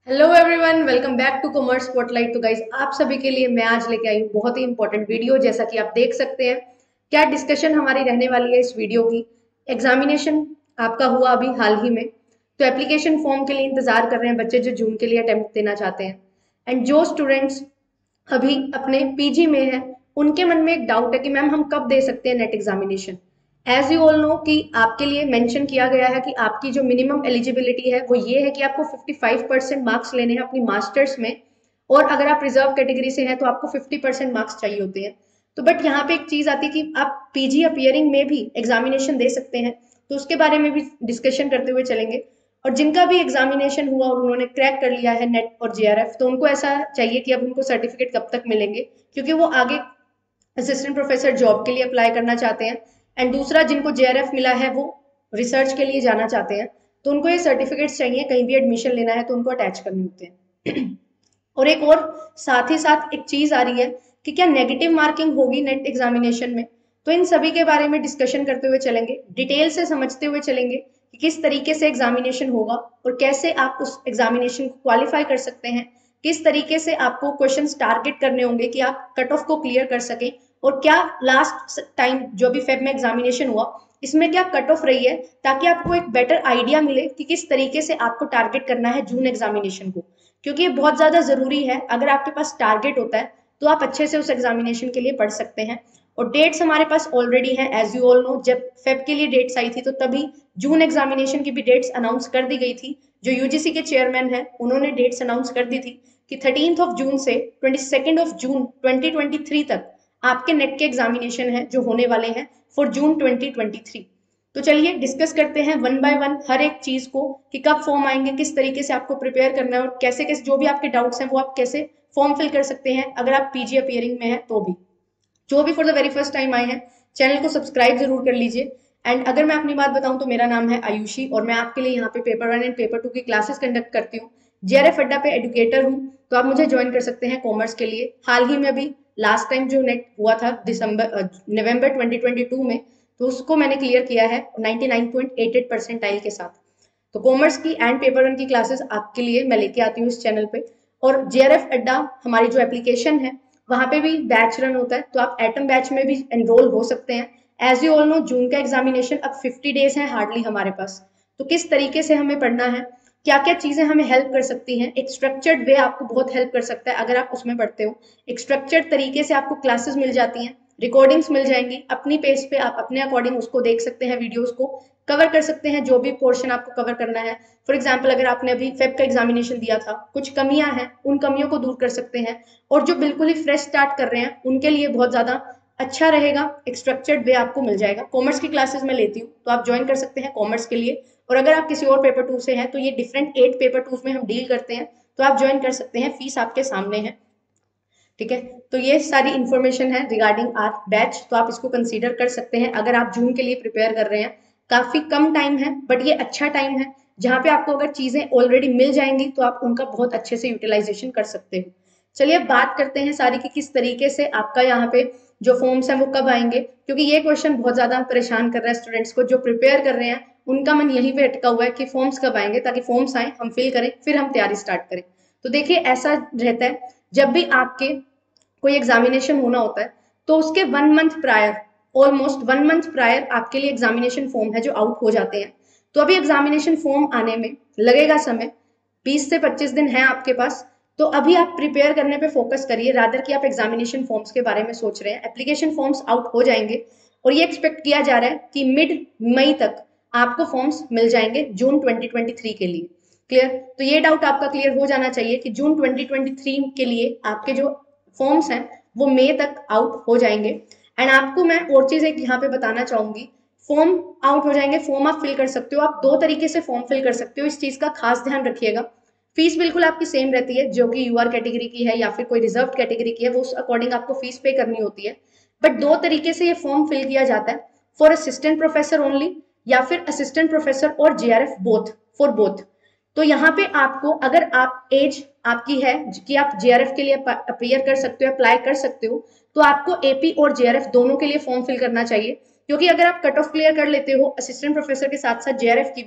Hello everyone, welcome back to commerce spotlight. तो guys, आप सभी के लिए मैं आज लेके आई हूँ बहुत ही इंपॉर्टेंट वीडियो। जैसा कि आप देख सकते हैं, क्या डिस्कशन हमारी रहने वाली है इस वीडियो की। एग्जामिनेशन आपका हुआ अभी हाल ही में, तो एप्लीकेशन फॉर्म के लिए इंतजार कर रहे हैं बच्चे जो जून के लिए अटेम्प्ट देना चाहते हैं। एंड जो स्टूडेंट्स अभी अपने पीजी में है, उनके मन में एक डाउट है कि मैम हम कब दे सकते हैं NET examination. As you all know कि आपके लिए मेंशन किया गया है कि आपकी जो मिनिमम एलिजिबिलिटी है वो ये है कि आपको 55% मार्क्स लेने हैं अपनी मास्टर्स में, और अगर आप रिजर्व कैटेगरी से हैं तो आपको 50% मार्क्स चाहिए होते हैं। तो बट यहाँ पे एक चीज आती है कि आप पीजी अपियरिंग में भी एग्जामिनेशन दे सकते हैं, तो उसके बारे में भी डिस्कशन करते हुए चलेंगे। और जिनका भी एग्जामिनेशन हुआ और उन्होंने क्रैक कर लिया है नेट और जेआरएफ, तो उनको ऐसा चाहिए कि अब उनको सर्टिफिकेट कब तक मिलेंगे, क्योंकि वो आगे असिस्टेंट प्रोफेसर जॉब के लिए अप्लाई करना चाहते हैं। एंड दूसरा, जिनको जेआरएफ मिला है वो रिसर्च के लिए जाना चाहते हैं, तो उनको ये सर्टिफिकेट्स चाहिए, कहीं भी एडमिशन लेना है तो उनको अटैच करने होते हैं। और एक और साथ ही साथ एक चीज आ रही है कि क्या नेगेटिव मार्किंग होगी नेट एग्जामिनेशन में। तो इन सभी के बारे में डिस्कशन करते हुए चलेंगे, डिटेल से समझते हुए चलेंगे कि किस तरीके से एग्जामिनेशन होगा और कैसे आप उस एग्जामिनेशन को क्वालिफाई कर सकते हैं, किस तरीके से आपको क्वेश्चंस टारगेट करने होंगे कि आप कट ऑफ को क्लियर कर सकें, और क्या लास्ट टाइम जो भी फेब में एग्जामिनेशन हुआ इसमें क्या कट ऑफ रही है, ताकि आपको एक बेटर आइडिया मिले कि किस तरीके से आपको टारगेट करना है जून एग्जामिनेशन को। क्योंकि ये बहुत ज्यादा जरूरी है, अगर आपके पास टारगेट होता है तो आप अच्छे से उस एग्जामिनेशन के लिए पढ़ सकते हैं। और डेट्स हमारे पास ऑलरेडी हैं, एज यू ऑल नो। जब फेब के लिए डेट्स आई थी तो तभी जून एग्जामिनेशन की भी डेट्स अनाउंस कर दी गई थी। जो यूजीसी के चेयरमैन है उन्होंने डेट्स अनाउंस कर दी थी कि 13 जून से 22 जून 2023 तक आपके नेट के एग्जामिनेशन है जो होने वाले हैं फॉर जून 2023। तो चलिए डिस्कस करते हैं वन बाय वन हर एक चीज को कि कब फॉर्म आएंगे, किस तरीके से आपको प्रिपेयर करना है, और कैसे कैसे जो भी आपके डाउट्स हैं वो आप कैसे फॉर्म फिल कर सकते हैं अगर आप पीजी अपियरिंग में हैं तो भी। जो भी for the very first time आए हैं, चैनल को सब्सक्राइब जरूर कर लीजिए। एंड अगर मैं अपनी बात बताऊं तो मेरा नाम है आयुषी, और मैं आपके लिए यहाँ पे पेपर 1 एंड पेपर 2 की क्लासेस कंडक्ट करती हूँ। जेआरएफ अड्डा पे एडुकेटर हूँ, तो आप मुझे ज्वाइन कर सकते हैं कॉमर्स के लिए। हाल ही में अभी लास्ट टाइम जो नेट हुआ था नवंबर 2022 में, तो उसको मैंने क्लियर किया है 99.88 परसेंटाइल के साथ। तो कॉमर्स की एंड पेपर 1 की क्लासेस आपके लिए मैं लेके आती हूँ इस चैनल पे। और जेआरएफ अड्डा हमारी जो एप्लीकेशन है वहां पे भी बैच रन होता है, तो आप एटम बैच में भी एनरोल हो सकते हैं। एज यू ऑल नो, जून का एग्जामिनेशन अब 50 डेज है हार्डली हमारे पास। तो किस तरीके से हमें पढ़ना है, क्या क्या चीजें हमें हेल्प कर सकती हैं, एक स्ट्रक्चर्ड वे आपको बहुत हेल्प कर सकता है अगर आप उसमें पढ़ते हो। एक स्ट्रक्चर्ड तरीके से आपको क्लासेस मिल जाती हैं, रिकॉर्डिंग्स मिल जाएंगी अपनी पेज पे, आप अपने अकॉर्डिंग उसको देख सकते हैं, वीडियोस को कवर कर सकते हैं जो भी पोर्शन आपको कवर करना है। फॉर एग्जाम्पल, अगर आपने अभी फेब का एग्जामिनेशन दिया था, कुछ कमियां हैं, उन कमियों को दूर कर सकते हैं। और जो बिल्कुल ही फ्रेश स्टार्ट कर रहे हैं उनके लिए बहुत ज्यादा अच्छा रहेगा, एक स्ट्रक्चर्ड वे आपको मिल जाएगा। कॉमर्स की क्लासेस में लेती हूँ, तो आप ज्वाइन कर सकते हैं कॉमर्स के लिए। और अगर आप किसी और पेपर 2 से हैं, तो ये डिफरेंट 8 पेपर 2 में हम डील करते हैं, तो आप ज्वाइन कर सकते हैं, फीस आपके सामने है। ठीक है, तो ये सारी इंफॉर्मेशन है रिगार्डिंग आर बैच, तो आप इसको कंसीडर कर सकते हैं अगर आप जून के लिए प्रिपेयर कर रहे हैं। काफी कम टाइम है, बट ये अच्छा टाइम है जहां पे आपको अगर चीजें ऑलरेडी मिल जाएंगी तो आप उनका बहुत अच्छे से यूटिलाइजेशन कर सकते हो। चलिए अब बात करते हैं सारी कि किस तरीके से आपका यहाँ पे जो फॉर्म्स हैं वो कब आएंगे, क्योंकि ये क्वेश्चन बहुत ज्यादा परेशान कर रहा है स्टूडेंट्स को जो प्रिपेयर कर रहे हैं। उनका मन यहीं पे अटका हुआ है कि फॉर्म्स कब आएंगे, ताकि फॉर्म्स आए, हम फिल करें, फिर हम तैयारी स्टार्ट करें। तो देखिए, ऐसा रहता है जब भी आपके कोई एग्जामिनेशन होना होता है, तो उसके 1 month prior, almost 1 month prior आपके लिए एग्जामिनेशन फॉर्म है जो आउट हो जाते हैं। तो अभी एग्जामिनेशन फॉर्म आने में लगेगा समय, 20 से 25 दिन है आपके पास। तो अभी आप प्रिपेयर करने पे फोकस करिए, रादर कि आप एग्जामिनेशन फॉर्म्स के बारे में सोच रहे हैं। एप्लीकेशन फॉर्म्स आउट हो जाएंगे, और ये एक्सपेक्ट किया जा रहा है कि मिड मई तक आपको फॉर्म्स मिल जाएंगे जून 2023 के लिए। क्लियर? तो ये डाउट आपका क्लियर हो जाना चाहिए कि जून 2023 के लिए आपके जो फॉर्म्स हैं वो मई तक आउट हो जाएंगे। एंड आपको मैं और चीज एक यहाँ पे बताना चाहूंगी, फॉर्म आउट हो जाएंगे, फॉर्म आप फिल कर सकते हो, आप 2 तरीके से फॉर्म फिल कर सकते हो, इस चीज का खास ध्यान रखिएगा। फीस बिल्कुल आपकी सेम रहती है, जो कि यूआर कैटेगरी की है या फिर कोई रिजर्व कैटेगरी की है, वो उस अकॉर्डिंग आपको फीस पे करनी होती है। बट 2 तरीके से ये फॉर्म फिल किया जाता है, फॉर असिस्टेंट प्रोफेसर ओनली, या फिर असिस्टेंट प्रोफेसर और जेआरएफ बोथ, फॉर बोथ। तो यहाँ पे आपको, अगर आप एज आपकी है कि आप जेआरएफ के लिए अपियर कर सकते हो, अप्लाई कर सकते हो, तो आपको एपी और जेआरएफ दोनों के लिए फॉर्म फिल करना चाहिए। क्योंकि अगर आप कट ऑफ क्लियर कर लेते हो असिस्टेंट प्रोफेसर के साथ साथ जेआरएफ की भी,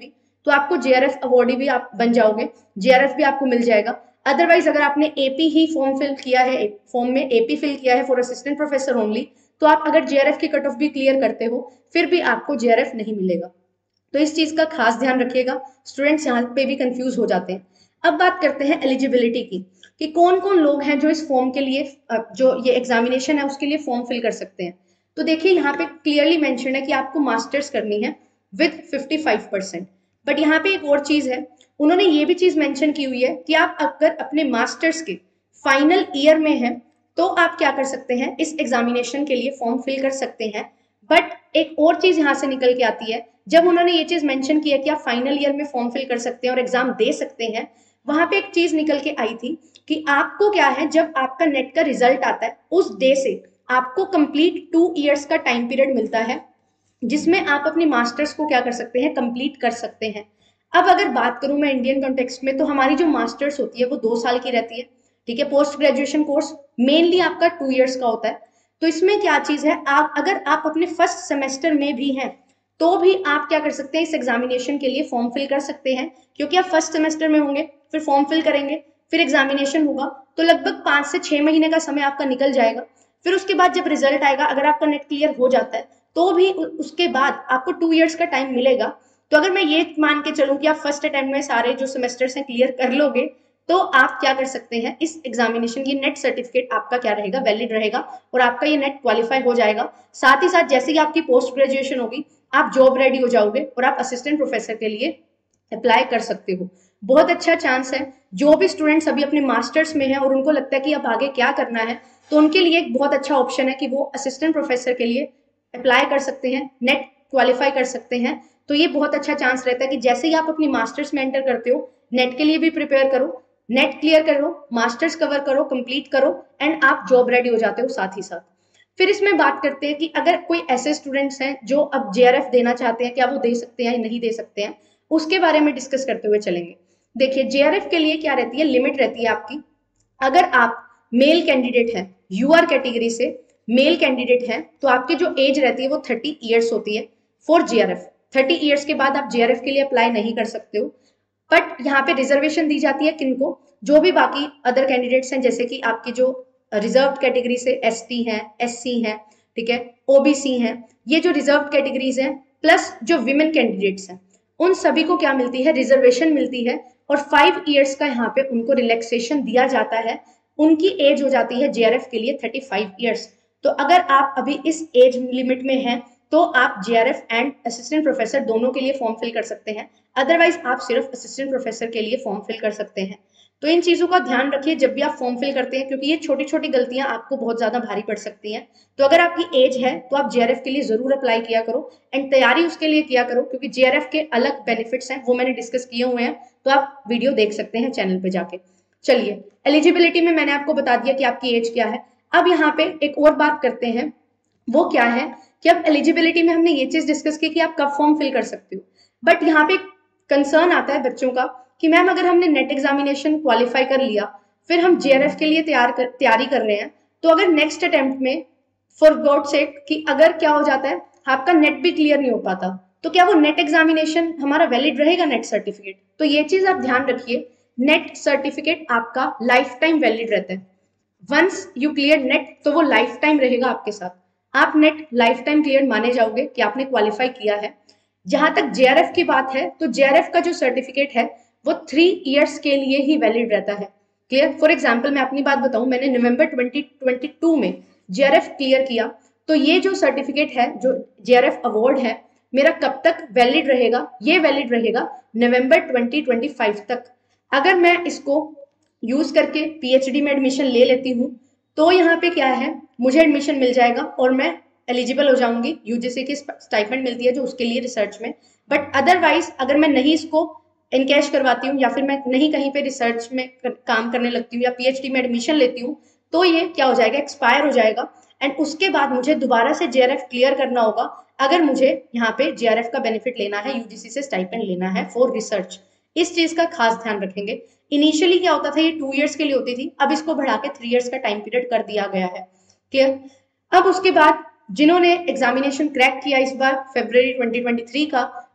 तो आपको JRF अवॉर्डी भी आप बन जाओगे, JRF भी आपको मिल जाएगा। अदरवाइज अगर आपने AP ही फॉर्म फिल किया है, फॉर्म में AP फिल किया है फॉर असिस्टेंट प्रोफेसर ओनली, तो आप अगर JRF की कट ऑफ भी क्लियर करते हो फिर भी आपको JRF नहीं मिलेगा। तो इस चीज का खास ध्यान रखिएगा, स्टूडेंट्स यहाँ पे भी कंफ्यूज हो जाते हैं। अब बात करते हैं एलिजिबिलिटी की, कि कौन कौन लोग हैं जो इस फॉर्म के लिए, जो ये एग्जामिनेशन है उसके लिए फॉर्म फिल कर सकते हैं। तो देखिए यहाँ पे क्लियरली मेंशन है कि आपको मास्टर्स करनी है विद 55%। बट यहाँ पे एक और चीज है, उन्होंने ये भी चीज मेंशन की हुई है कि आप अगर अपने मास्टर्स के फाइनल ईयर में हैं तो आप क्या कर सकते हैं, इस एग्जामिनेशन के लिए फॉर्म फिल कर सकते हैं। बट एक और चीज यहाँ से निकल के आती है, जब उन्होंने ये चीज मेंशन की है कि आप फाइनल ईयर में फॉर्म फिल कर सकते हैं और एग्जाम दे सकते हैं, वहां पे एक चीज निकल के आई थी कि आपको क्या है, जब आपका नेट का रिजल्ट आता है उस डे से आपको कंप्लीट 2 इयर्स का टाइम पीरियड मिलता है, जिसमें आप अपनी मास्टर्स को क्या कर सकते हैं, कंप्लीट कर सकते हैं। अब अगर बात करूं मैं इंडियन कॉन्टेक्स्ट में, तो हमारी जो मास्टर्स होती है वो 2 साल की रहती है, ठीक है। पोस्ट ग्रेजुएशन कोर्स मेनली आपका 2 इयर्स का होता है। तो इसमें क्या चीज है, आप अगर आप अपने फर्स्ट सेमेस्टर में भी हैं तो भी आप क्या कर सकते हैं, इस एग्जामिनेशन के लिए फॉर्म फिल कर सकते हैं, क्योंकि आप फर्स्ट सेमेस्टर में होंगे, फिर फॉर्म फिल करेंगे, फिर एग्जामिनेशन होगा, तो लगभग 5 से 6 महीने का समय आपका निकल जाएगा। फिर उसके बाद जब रिजल्ट आएगा, अगर आपका नेट क्लियर हो जाता है तो भी उसके बाद आपको 2 इयर्स का टाइम मिलेगा। तो अगर मैं ये मान के चलूं कि आप फर्स्ट अटेम्प्ट में सारे जो सेमेस्टर्स हैं क्लियर कर लोगे, तो आप क्या कर सकते हैं, इस एग्जामिनेशन की नेट सर्टिफिकेट आपका क्या रहेगा, वैलिड रहेगा, और आपका ये नेट क्वालिफाई हो जाएगा। साथ ही साथ जैसे ही आपकी पोस्ट ग्रेजुएशन होगी, आप जॉब रेडी हो जाओगे और आप असिस्टेंट प्रोफेसर के लिए अप्लाई कर सकते हो। बहुत अच्छा चांस है। जो भी स्टूडेंट्स अभी अपने मास्टर्स में हैं और उनको लगता है कि अब आगे क्या करना है, तो उनके लिए एक बहुत अच्छा ऑप्शन है कि वो असिस्टेंट प्रोफेसर के लिए अप्लाई कर सकते हैं, नेट क्वालिफाई कर सकते हैं। तो ये बहुत अच्छा चांस रहता है कि जैसे ही आप अपनी मास्टर्स में एंटर करते हो, नेट के लिए भी प्रिपेयर करो, नेट क्लियर करो, मास्टर्स कवर करो, कंप्लीट करो, एंड आप जॉब रेडी हो जाते हो साथ ही साथ। फिर इसमें बात करते हैं कि अगर कोई ऐसे स्टूडेंट्स हैं जो अब JRF देना चाहते हैं, क्या वो दे सकते हैं या नहीं दे सकते हैं, उसके बारे में डिस्कस करते हुए चलेंगे। देखिए JRF के लिए क्या रहती है, लिमिट रहती है आपकी। अगर आप मेल कैंडिडेट हैं, यूआर कैटेगरी से मेल कैंडिडेट हैं, तो आपकी जो एज रहती है वो 30 ईयर्स होती है फॉर JRF। 30 ईयर्स के बाद आप JRF के लिए अप्लाई नहीं कर सकते हो। बट यहाँ पे रिजर्वेशन दी जाती है किनको, जो भी बाकी अदर कैंडिडेट्स हैं, जैसे कि आपकी जो रिजर्व कैटेगरी से ST हैं, SC हैं, ठीक है, OBC हैं, ये जो रिजर्व कैटेगरीज हैं, प्लस जो विमेन कैंडिडेट्स हैं, उन सभी को क्या मिलती है, रिजर्वेशन मिलती है। और 5 इयर्स का यहाँ पे उनको रिलैक्सेशन दिया जाता है। उनकी एज हो जाती है JRF के लिए 35 इयर्स। तो अगर आप अभी इस एज लिमिट में हैं तो आप JRF एंड असिस्टेंट प्रोफेसर दोनों के लिए फॉर्म फिल कर सकते हैं। अदरवाइज आप सिर्फ असिस्टेंट प्रोफेसर के लिए फॉर्म फिल कर सकते हैं। तो इन चीजों का ध्यान रखिए जब भी आप फॉर्म फिल करते हैं, क्योंकि ये छोटी छोटी गलतियां आपको बहुत ज्यादा भारी पड़ सकती हैं। तो अगर आपकी एज है तो आप JRF के लिए जरूर अप्लाई किया करो, एंड तैयारी उसके लिए किया करो, क्योंकि JRF के अलग बेनिफिट्स हैं, वो मैंने डिस्कस किए हुए हैं, तो आप वीडियो देख सकते हैं चैनल पे जाके। चलिए, एलिजिबिलिटी में मैंने आपको बता दिया कि आपकी एज क्या है। अब यहाँ पे एक और बात करते हैं, वो क्या है कि अब एलिजिबिलिटी में हमने ये चीज डिस्कस की कि आप कब फॉर्म फिल कर सकते हो। बट यहाँ पे कंसर्न आता है बच्चों का कि मैम अगर हमने नेट एग्जामिनेशन क्वालिफाई कर लिया, फिर हम JRF के लिए तैयारी कर रहे हैं, तो अगर नेक्स्ट अटेम्प्ट में फॉर गॉड सेक कि अगर क्या हो जाता है, आपका नेट भी क्लियर नहीं हो पाता, तो क्या वो नेट एग्जामिनेशन हमारा वैलिड रहेगा, नेट सर्टिफिकेट। तो ये चीज आप ध्यान रखिए, नेट सर्टिफिकेट आपका लाइफ टाइम वैलिड रहता है। वंस यू क्लियर नेट, तो वो लाइफ टाइम रहेगा आपके साथ। आप नेट लाइफ टाइम क्लियर माने जाओगे कि आपने क्वालिफाई किया है। जहां तक JRF की बात है, तो JRF का जो सर्टिफिकेट है वो 3 इयर्स के लिए ही वैलिड रहता है। क्लियर। फॉर एग्जाम्पल मैं अपनी बात बताऊं, मैंने नवंबर 2022 में JRF क्लियर किया, तो ये जो सर्टिफिकेट है, जो JRF अवार्ड है, मेरा कब तक वैलिड रहेगा, ये वैलिड रहेगा नवंबर 2025 तक। अगर मैं इसको यूज करके PhD में एडमिशन ले लेती हूँ, तो यहाँ पे क्या है, मुझे एडमिशन मिल जाएगा और मैं एलिजिबल हो जाऊंगी, UGC की स्टाइपेंड मिलती है जो उसके लिए रिसर्च में। बट अदरवाइज अगर मैं नहीं इसको इनकैश करवाती हूँ, या फिर मैं नहीं कहीं पे रिसर्च में काम करने लगती हूँ, या PhD में एडमिशन लेती हूँ, तो ये क्या हो जाएगा, एक्सपायर हो जाएगा। एंड उसके बाद मुझे दोबारा से JRF क्लियर करना होगा, अगर मुझे यहाँ पे JRF का बेनिफिट लेना है, UGC से स्टाइपेंड लेना है फॉर रिसर्च। इस चीज का खास ध्यान रखेंगे। इनिशियली क्या होता था, ये 2 इयर्स के लिए होती थी, अब इसको बढ़ा के 3 इयर्स का टाइम पीरियड कर दिया गया है। क्लियर। अब उसके बाद जिन्होंने एग्जामिनेशन क्रैक किया इस बार फरवरी 2023 का,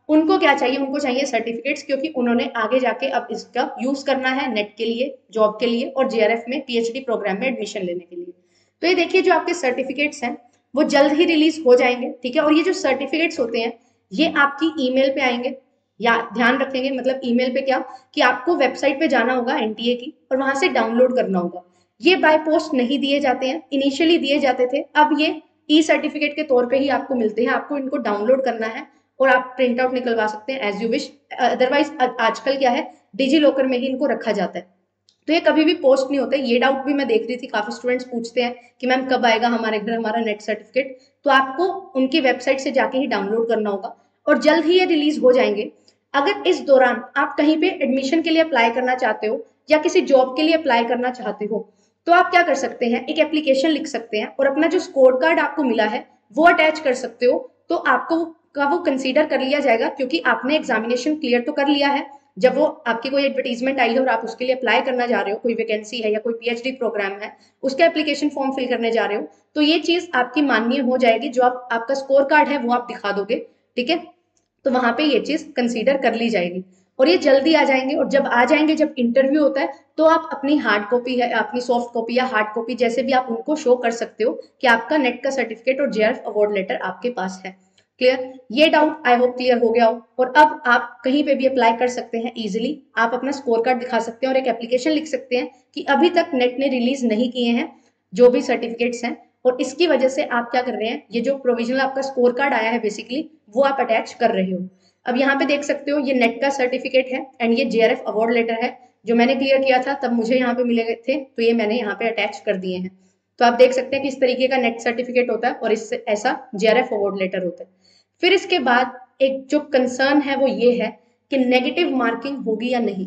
उनको क्या चाहिए, उनको चाहिए सर्टिफिकेट्स, क्योंकि उन्होंने आगे जाके अब इसका यूज करना है नेट के लिए, जॉब के लिए और जेआरएफ में पीएचडी प्रोग्राम में एडमिशन लेने के लिए। तो ये देखिए जो आपके सर्टिफिकेट्स हैं वो जल्द ही रिलीज हो जाएंगे, ठीक है। और ये जो सर्टिफिकेट्स होते हैं ये आपकी ईमेल पे आएंगे, या ध्यान रखेंगे मतलब ईमेल पे क्या कि आपको वेबसाइट पे जाना होगा एनटीए की और वहां से डाउनलोड करना होगा। ये बाय पोस्ट नहीं दिए जाते हैं, इनिशियली दिए जाते थे, अब ये ई सर्टिफिकेट के तौर पे ही आपको मिलते हैं। आपको इनको डाउनलोड करना है और आप प्रिंट आउट निकलवा सकते हैं एज यू विश। अदरवाइज आजकल क्या है, डिजी लॉकर में ही इनको रखा जाता है, तो ये कभी भी पोस्ट नहीं होते। ये डाउट भी मैं देख रही थी, काफी स्टूडेंट्स पूछते हैं कि मैम कब आएगा हमारे घर हमारा नेट सर्टिफिकेट। तो आपको उनकी वेबसाइट से जाके ही डाउनलोड करना होगा और जल्द ही ये रिलीज हो जाएंगे। अगर इस दौरान आप कहीं पे एडमिशन के लिए अप्लाई करना चाहते हो या किसी जॉब के लिए अप्लाई करना चाहते हो तो आप क्या कर सकते हैं, एक एप्लीकेशन लिख सकते हैं और अपना जो स्कोर कार्ड आपको मिला है वो अटैच कर सकते हो। तो आपको का वो कंसीडर कर लिया जाएगा, क्योंकि आपने एग्जामिनेशन क्लियर तो कर लिया है। जब वो आपकी कोई एडवर्टीजमेंट आई है और आप उसके लिए अप्लाई करना जा रहे हो, कोई वैकेंसी है या कोई पीएचडी प्रोग्राम है, उसका एप्लीकेशन फॉर्म फिल करने जा रहे हो, तो ये चीज आपकी मान्य हो जाएगी। जो आपका स्कोर कार्ड है वो आप दिखा दोगे, ठीक है, तो वहां पे ये चीज कंसीडर कर ली जाएगी और ये जल्दी आ जाएंगे। और जब आ जाएंगे, जब इंटरव्यू होता है तो आप अपनी हार्ड कॉपी है, अपनी सॉफ्ट कॉपी या हार्ड कॉपी जैसे भी आप उनको शो कर सकते हो कि आपका नेट का सर्टिफिकेट और जेआरएफ अवार्ड लेटर आपके पास है। क्लियर, ये डाउट आई होप क्लियर हो गया हो। और अब आप कहीं पे भी अप्लाई कर सकते हैं इजीली। आप अपना स्कोर कार्ड दिखा सकते हैं और एक एप्लीकेशन लिख सकते हैं कि अभी तक नेट ने रिलीज नहीं किए हैं जो भी सर्टिफिकेट्स हैं, और इसकी वजह से आप क्या कर रहे हैं, ये जो प्रोविजनल आपका स्कोर कार्ड आया है बेसिकली वो आप अटैच कर रहे हो। अब यहाँ पे देख सकते हो ये नेट का सर्टिफिकेट है एंड ये जेआरएफ अवार्ड लेटर है जो मैंने क्लियर किया था तब मुझे यहाँ पे मिले थे, तो ये मैंने यहाँ पे अटैच कर दिए हैं। तो आप देख सकते हैं कि इस तरीके का नेट सर्टिफिकेट होता है और इससे ऐसा जेआरएफ अवार्ड लेटर होता है। फिर इसके बाद एक जो कंसर्न है वो ये है कि नेगेटिव मार्किंग होगी या नहीं।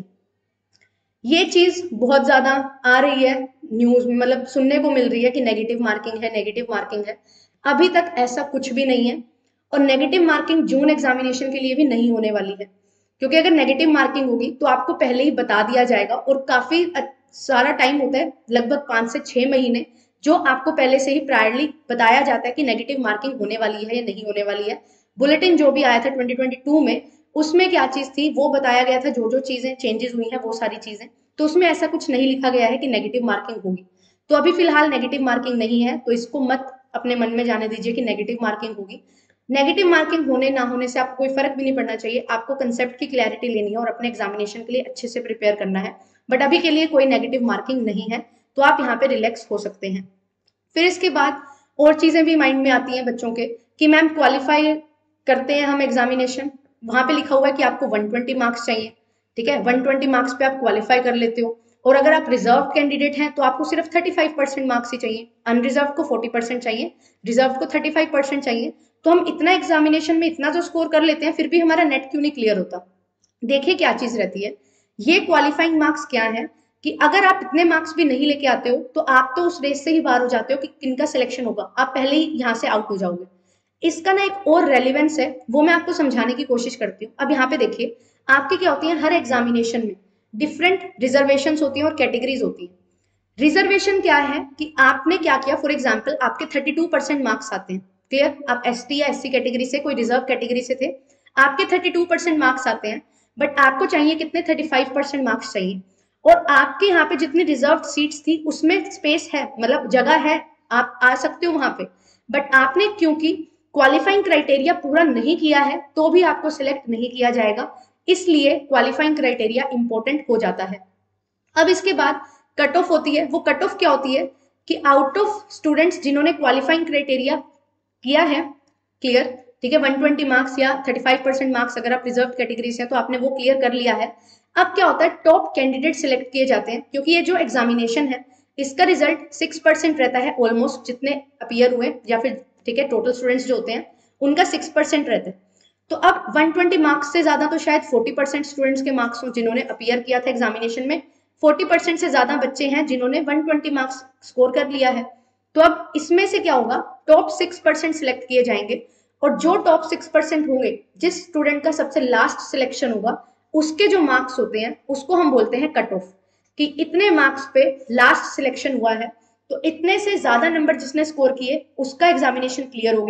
ये चीज बहुत ज्यादा आ रही है न्यूज में, मतलब सुनने को मिल रही है कि नेगेटिव मार्किंग है, नेगेटिव मार्किंग है। अभी तक ऐसा कुछ भी नहीं है और नेगेटिव मार्किंग जून एग्जामिनेशन के लिए भी नहीं होने वाली है, क्योंकि अगर नेगेटिव मार्किंग होगी तो आपको पहले ही बता दिया जाएगा और काफी सारा टाइम होता है, लगभग 5 से 6 महीने, जो आपको पहले से ही प्रायरली बताया जाता है कि नेगेटिव मार्किंग होने वाली है या नहीं होने वाली है। बुलेटिन जो भी आया था 2022 में उसमें क्या चीज थी वो बताया गया था, जो जो चीजें चेंजेस हुई हैं वो सारी चीजें, तो उसमें ऐसा कुछ नहीं लिखा गया है कि नेगेटिव मार्किंग होगी। तो अभी फिलहाल नेगेटिव मार्किंग नहीं है, तो इसको मत अपने मन में जाने दीजिए कि नेगेटिव मार्किंग होगी। नेगेटिव मार्किंग होने ना होने से आपको कोई फर्क भी नहीं पड़ना चाहिए। आपको कंसेप्ट की क्लैरिटी लेनी है और अपने एग्जामिनेशन के लिए अच्छे से प्रिपेयर करना है, बट अभी के लिए कोई नेगेटिव मार्किंग नहीं है, तो आप यहाँ पे रिलैक्स हो सकते हैं। फिर इसके बाद और चीजें भी माइंड में आती हैं बच्चों के कि मैम क्वालिफाई करते हैं हम एग्जामिनेशन, वहां पे लिखा हुआ है कि आपको 120 मार्क्स चाहिए, ठीक है, 120 मार्क्स पे आप क्वालिफाई कर लेते हो, और अगर आप रिजर्व कैंडिडेट हैं तो आपको सिर्फ 35% मार्क्स ही चाहिए, अनरिजर्व को 40% चाहिए, रिजर्व को 35% चाहिए। तो हम इतना एग्जामिनेशन में इतना जो स्कोर कर लेते हैं फिर भी हमारा नेट क्यों नहीं क्लियर होता। देखिए क्या चीज रहती है, ये क्वालिफाइंग मार्क्स क्या है कि अगर आप इतने मार्क्स भी नहीं लेके आते हो तो आप तो उस रेस से ही बाहर हो जाते हो कि किनका सिलेक्शन होगा, आप पहले ही यहाँ से आउट हो जाओगे। इसका ना एक और रेलिवेंस है, वो मैं आपको समझाने की कोशिश करती हूँ। अब यहाँ पे देखिए आपके क्या होती है, हर एग्जामिनेशन में डिफरेंट रिजर्वेशन होती हैं और कैटेगरीज होती हैं। रिजर्वेशन क्या है कि आपने क्या किया, फॉर एग्जाम्पल आपके 32% मार्क्स आते हैं, क्लियर, आप एसटी या एससी कैटेगरी से, कोई रिजर्व कैटेगरी से थे, आपके 32% मार्क्स आते हैं, बट आपको चाहिए कितने, 35% मार्क्स चाहिए, और आपके यहाँ पे जितनी रिजर्व सीट्स थी उसमें स्पेस है, मतलब जगह है, आप आ सकते हो वहां पे, बट आपने क्योंकि क्वालिफाइंग क्राइटेरिया पूरा नहीं किया है तो भी आपको सिलेक्ट नहीं किया जाएगा, इसलिए क्वालिफाइंग क्राइटेरिया इंपॉर्टेंट हो जाता है। अब इसके बाद कट ऑफ होती है, वो कट ऑफ क्या होती है कि आउट ऑफ स्टूडेंट्स जिन्होंने क्वालिफाइंग क्राइटेरिया किया है, क्लियर, ठीक है, 120 मार्क्स या 35% मार्क्स अगर आप रिजर्व कैटेगरी से हैं तो आपने वो क्लियर कर लिया है। अब क्या होता है, टॉप कैंडिडेट सिलेक्ट किए जाते हैं, क्योंकि ये जो एग्जामिनेशन है इसका रिजल्ट 6% रहता है ऑलमोस्ट, जितने अपीयर हुए या फिर ठीक है टोटल स्टूडेंट्स जो होते हैं उनका 6% रहता है। तो अब 120 मार्क्स से ज्यादा तो शायद 40% स्टूडेंट्स के मार्क्स हो जिन्होंने अपीयर किया था एग्जामिनेशन में, 40% से ज्यादा बच्चे हैं जिन्होंने 120 मार्क्स स्कोर कर लिया है। तो अब इसमें से क्या होगा, टॉप 6% सिलेक्ट किए जाएंगे, और जो टॉप 6% होंगे, जिस स्टूडेंट का सबसे लास्ट सिलेक्शन होगा उसके जो मार्क्स होते हैं उसको हम बोलते हैं कट ऑफ, कि इतने मार्क्स पे लास्ट सिलेक्शन हुआ है, तो इतने से ज्यादा नंबर जिसने स्कोर किए उसका एग्जामिनेशन क्लियर हो गया,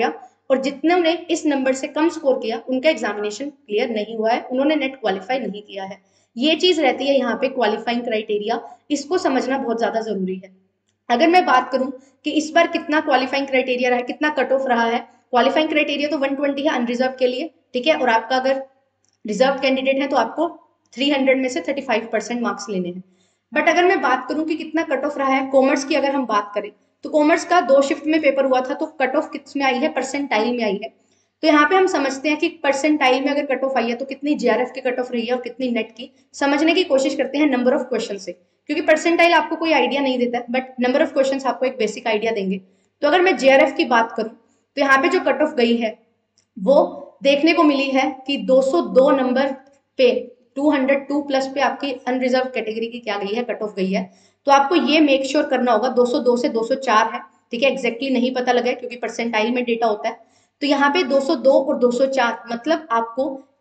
और जितनों ने इस नंबर से कम स्कोर किया उनका एग्जामिनेशन क्लियर नहीं हुआ है, उन्होंने नेट क्वालिफाई नहीं किया है। ये चीज रहती है यहाँ पे क्वालिफाइंग क्राइटेरिया, इसको समझना बहुत ज्यादा जरूरी है। अगर मैं बात करूं कि इस बार कितना क्वालिफाइंग क्राइटेरिया रहा है, कितना कट ऑफ रहा है, क्वालिफाइंग क्राइटेरिया तो 120 है अनरिजर्व के लिए, ठीक है, और आपका अगर रिजर्व कैंडिडेट है तो आपको 300 में से 35% मार्क्स लेने हैं। बट अगर मैं बात करूं कि कितना कट ऑफ रहा है कॉमर्स की, अगर हम बात करें तो कॉमर्स का 2 शिफ्ट में पेपर हुआ था, तो कट ऑफ किस में आई है, परसेंटाइल में आई है। तो यहाँ पे हम समझते हैं कि परसेंटाइल में अगर कट ऑफ आई है तो कितनी जेआरएफ की कट ऑफ रही है और कितनी नेट की, समझने की कोशिश करते हैं नंबर ऑफ क्वेश्चन से, क्योंकि परसेंटाइल आपको कोई आइडिया नहीं देता है बट नंबर ऑफ क्वेश्चन आपको एक बेसिक आइडिया देंगे। तो अगर मैं जेआरएफ की बात करूं तो यहाँ पे जो कट ऑफ गई है वो देखने को मिली है कि 202 नंबर पे, 202 प्लस पे आपकी अनरिजर्व कैटेगरी की क्या गई है, कट ऑफ गई है। तो आपको ये मेक श्योर करना होगा 202 से 204 है, ठीक है, एग्जैक्टली नहीं पता लगा क्योंकि परसेंटाइल में डेटा होता है। तो यहाँ पे 202 और 204 मतलब आपको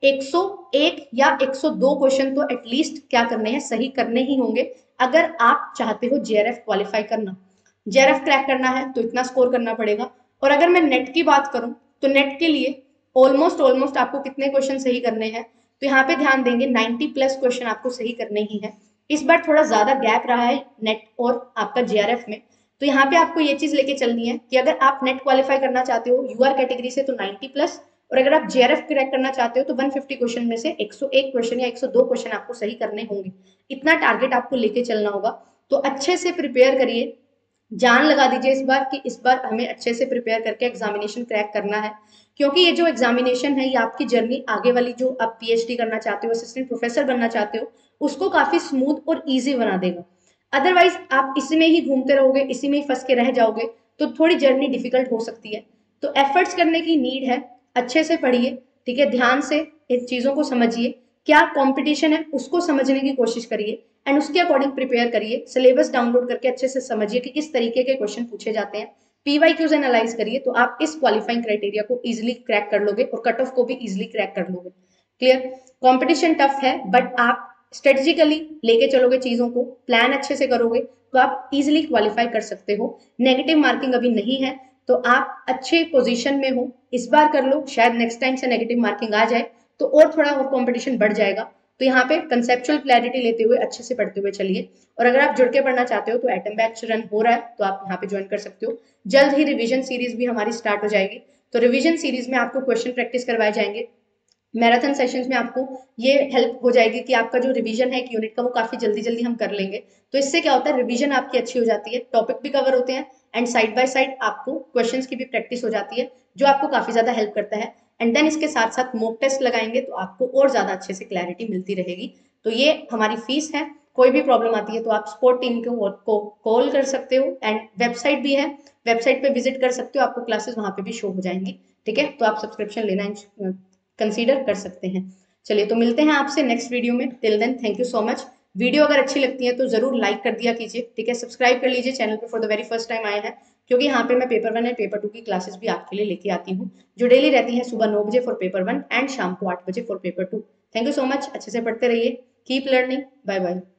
101 या 102 क्वेश्चन तो एटलीस्ट क्या करने हैं, सही करने ही होंगे अगर आप चाहते हो जेआरएफ क्वालिफाई करना। जेआरएफ क्रैक करना है तो इतना स्कोर करना पड़ेगा। और अगर मैं नेट की बात करूं तो नेट के लिए ऑलमोस्ट आपको कितने क्वेश्चन सही करने हैं, तो यहाँ पे ध्यान देंगे 90 प्लस क्वेश्चन आपको सही करने ही है। इस बार थोड़ा ज्यादा गैप रहा है नेट और आपका जेआरएफ में, तो यहाँ पे आपको ये चीज लेके चलनी है कि अगर आप नेट क्वालिफाई करना चाहते हो यूआर कैटेगरी से तो 90 प्लस, और अगर आप जेआरएफ क्रैक करना चाहते हो तो 150 क्वेश्चन में से 101 क्वेश्चन या 102 क्वेश्चन आपको सही करने होंगे। इतना टारगेट आपको लेके चलना होगा। तो अच्छे से प्रिपेयर करिए, जान लगा दीजिए इस बार कि इस बार हमें अच्छे से प्रिपेयर करके एग्जामिनेशन क्रैक करना है, क्योंकि ये जो एग्जामिनेशन है ये आपकी जर्नी आगे वाली, जो आप पीएचडी करना चाहते हो, असिस्टेंट प्रोफेसर बनना चाहते हो, उसको काफी स्मूथ और इजी बना देगा। अदरवाइज आप इसी में ही घूमते रहोगे, इसी में ही फंस के रह जाओगे तो थोड़ी जर्नी डिफिकल्ट हो सकती है। तो एफर्ट्स करने की नीड है, अच्छे से पढ़िए, ठीक है, ध्यान से इन चीजों को समझिए, क्या कंपटीशन है उसको समझने की कोशिश करिए एंड उसके अकॉर्डिंग प्रिपेयर करिए। सिलेबस डाउनलोड करके अच्छे से समझिए कि किस तरीके के क्वेश्चन पूछे जाते हैं, पीवाईक्यूज एनालाइज करिए, तो आप इस क्वालिफाइंग क्राइटेरिया को इजिली क्रैक कर लोगे और कट ऑफ को भी इजिली क्रैक कर लोगे। क्लियर, कंपटीशन टफ है बट आप स्ट्रेटेजिकली लेके चलोगे चीजों को, प्लान अच्छे से करोगे तो आप इजिली क्वालिफाई कर सकते हो। नेगेटिव मार्किंग अभी नहीं है तो आप अच्छे पोजीशन में हो, इस बार कर लो, शायद नेक्स्ट टाइम से नेगेटिव मार्किंग आ जाए तो और थोड़ा और कंपटीशन बढ़ जाएगा। तो यहाँ पे कंसेप्चुअल क्लैरिटी लेते हुए अच्छे से पढ़ते हुए चलिए। और अगर आप जुड़ के पढ़ना चाहते हो तो एटम बैच रन हो रहा है तो आप यहाँ पे ज्वाइन कर सकते हो। जल्द ही रिवीजन सीरीज भी हमारी स्टार्ट हो जाएगी, तो रिवीजन सीरीज में आपको क्वेश्चन प्रैक्टिस करवाए जाएंगे। मैराथन सेशंस में आपको ये हेल्प हो जाएगी कि आपका जो रिवीजन है एक यूनिट का वो काफी जल्दी जल्दी हम कर लेंगे। तो इससे क्या होता है, रिवीजन आपकी अच्छी हो जाती है, टॉपिक भी कवर होते हैं एंड साइड बाय साइड आपको क्वेश्चंस की भी प्रैक्टिस हो जाती है, जो आपको काफी ज्यादा हेल्प करता है। एंड देन इसके साथ साथ मॉक टेस्ट लगाएंगे तो आपको और ज्यादा अच्छे से क्लैरिटी मिलती रहेगी। तो ये हमारी फीस है, कोई भी प्रॉब्लम आती है तो आप सपोर्ट टीम को कॉल कर सकते हो एंड वेबसाइट भी है, वेबसाइट पे विजिट कर सकते हो, आपको क्लासेस वहां पे भी शो हो जाएंगी, ठीक है, तो आप सब्सक्रिप्शन लेना कंसीडर कर सकते हैं। चलिए तो मिलते हैं आपसे नेक्स्ट वीडियो में, till then thank you so much. Video अगर अच्छी लगती है तो जरूर लाइक कर दिया कीजिए, ठीक है, सब्सक्राइब कर लीजिए चैनल पे for the very first time आए हैं, क्योंकि यहाँ पे मैं पेपर 1 एंड पेपर 2 की क्लासेस भी आपके लिए लेके आती हूँ, जो डेली रहती है सुबह 9 बजे फॉर पेपर 1 एंड शाम को 8 बजे for paper 2। Thank you so much, अच्छे से पढ़ते रहिए, कीप लर्निंग, बाय बाय।